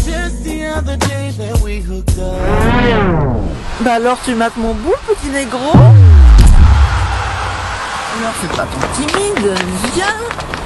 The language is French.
Bah alors tu mates mon bout, petit négro? Alors fais pas ton timide, viens.